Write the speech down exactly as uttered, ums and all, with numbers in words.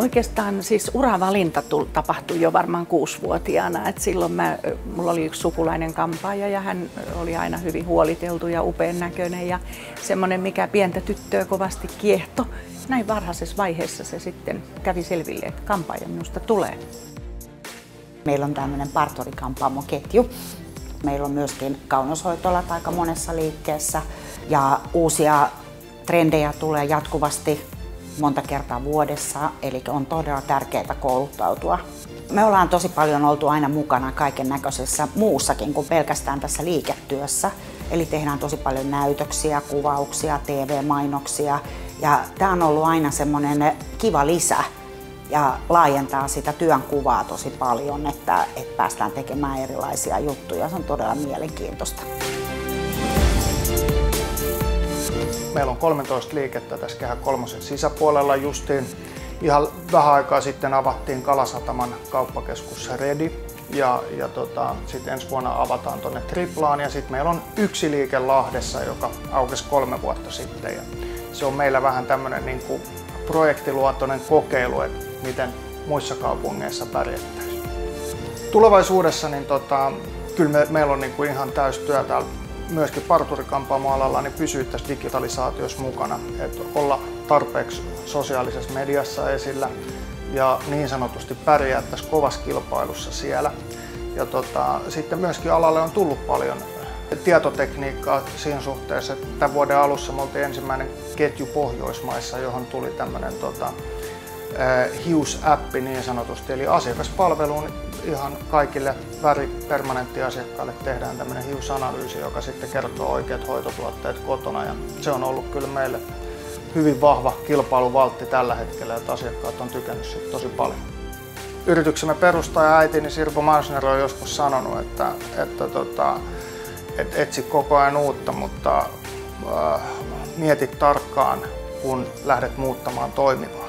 Oikeastaan siis uravalinta tapahtui jo varmaan kuusivuotiaana. Et silloin mä, mulla oli yksi sukulainen kampaaja ja hän oli aina hyvin huoliteltu ja upean näköinen ja semmoinen, mikä pientä tyttöä kovasti kiehto. Näin varhaisessa vaiheessa se sitten kävi selville, että kampaaja minusta tulee. Meillä on tämmöinen parturi-kampaamoketju. Meillä on myöskin kauneushoitolat aika monessa liikkeessä ja uusia trendejä tulee jatkuvasti monta kertaa vuodessa, eli on todella tärkeää kouluttautua. Me ollaan tosi paljon oltu aina mukana kaiken näköisessä muussakin kuin pelkästään tässä liiketyössä. Eli tehdään tosi paljon näytöksiä, kuvauksia, T V-mainoksia ja tämä on ollut aina semmoinen kiva lisä ja laajentaa sitä työn kuvaa tosi paljon, että, että päästään tekemään erilaisia juttuja. Se on todella mielenkiintoista. Meillä on kolmetoista liikettä tässä Kehä kolmosen sisäpuolella justiin. Ihan vähän aikaa sitten avattiin Kalasataman kauppakeskus Redi ja, ja tota, sitten ensi vuonna avataan tuonne Triplaan ja sitten meillä on yksi liike Lahdessa, joka aukesi kolme vuotta sitten. Ja se on meillä vähän tämmöinen niin kuin projektiluontoinen kokeilu, että miten muissa kaupungeissa pärjättäisiin. Tulevaisuudessa niin tota, kyllä me, meillä on niin kuin ihan täystyö täällä myöskin parturi-kampaamoalalla niin pysyä tässä digitalisaatiossa mukana, että olla tarpeeksi sosiaalisessa mediassa esillä ja niin sanotusti pärjää tässä kovassa kilpailussa siellä. Ja tota, sitten myöskin alalle on tullut paljon tietotekniikkaa siinä suhteessa, että tämän vuoden alussa me oltiin ensimmäinen ketju Pohjoismaissa, johon tuli tämmöinen tota, hiusäppi niin sanotusti, eli asiakaspalveluun ihan kaikille väripermanenttiasiakkaille tehdään tämmöinen hiusanalyysi, joka sitten kertoo oikeat hoitotuotteet kotona ja se on ollut kyllä meille hyvin vahva kilpailuvaltti tällä hetkellä, että asiakkaat on tykännyt siitä tosi paljon. Yrityksemme perustaja äitini Sirpo Mausner on joskus sanonut, että, että, tota, että etsi koko ajan uutta, mutta äh, mieti tarkkaan, kun lähdet muuttamaan toimivaa.